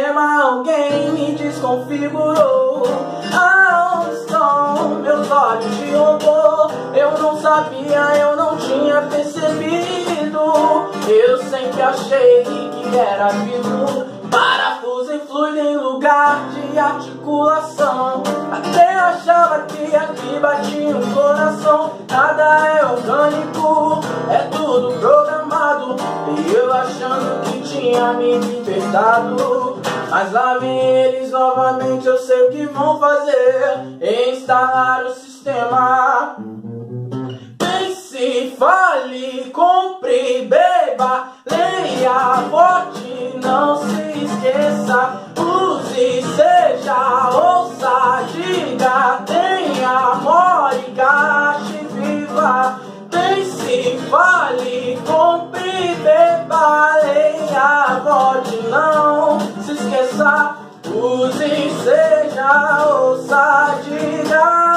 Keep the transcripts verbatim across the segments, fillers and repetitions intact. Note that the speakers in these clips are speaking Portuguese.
sistema alguém me desconfigurou. Aonde estão meus olhos de robô? Eu não sabia, eu não tinha percebido. Eu sempre achei que era vidro, parafuso e fluido em lugar de articulação. Até achava que aqui batia um coração. Nada é orgânico, é tudo programado. E eu achando que tinha me libertado. Mas lá vem eles novamente, eu sei o que vão fazer: instalar o sistema. Pense, fale, compre, beba, leia, vote, não se esqueça. Use, seja, ouça, diga, tenha, more, gaste, viva. Pense, fale, compre, beba, leia, vote, não se esqueça. Use, seja, ouça, diga.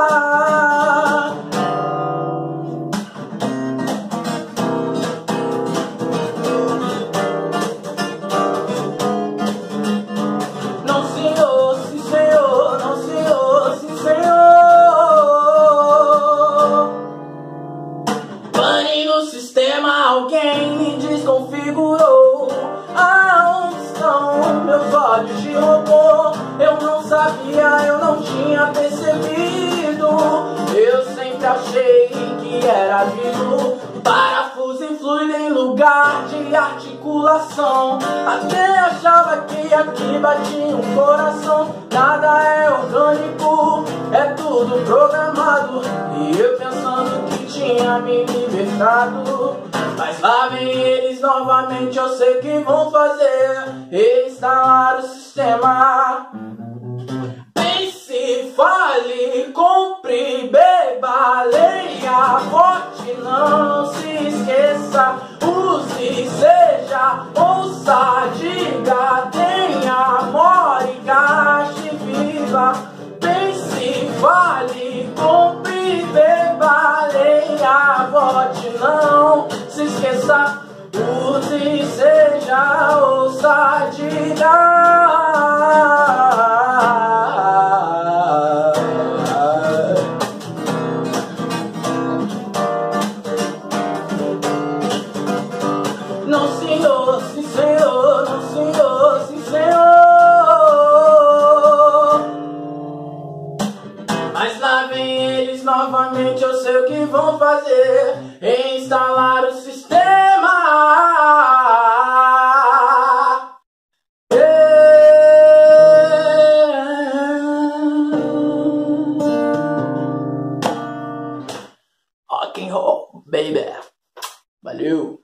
Alguém me desconfigurou. Aonde estão meus olhos de robô? Eu não sabia, eu não tinha percebido. Eu sempre achei que era vidro, parafuso e fluido em lugar de articulação. Até achava que aqui batia um coração. Nada é orgânico, é tudo programado. E eu pensando que tinha me libertado. Mas lá vem eles novamente, eu sei que vão fazer: instalar o sistema. Pense, fale, compre, beba, leia, vote, não se esqueça. Use, seja, ouça, diga, tenha, more, gaste, viva. Pense, fale, compre, beba, leia, vote, não se esqueça. Use, seja, ouça, diga. Não senhor, sim senhor, não senhor, sim senhor. Mas lá vem eles novamente, eu sei o que vão fazer: instalar o sistema. Rock and roll, baby. Valeu.